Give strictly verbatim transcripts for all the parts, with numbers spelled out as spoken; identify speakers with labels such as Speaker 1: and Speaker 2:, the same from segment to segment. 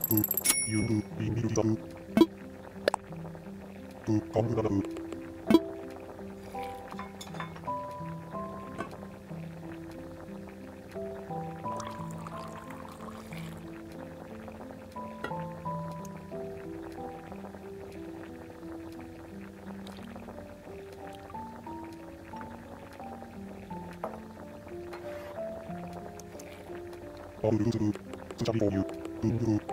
Speaker 1: う、ゆう、いみるだう。う、かむらだう。あるるする、つちゃびこうゆ、ううう。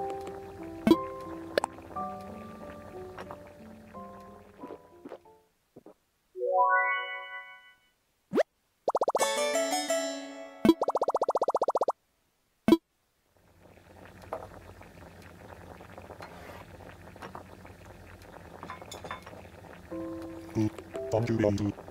Speaker 1: う、さんじゅうでありず。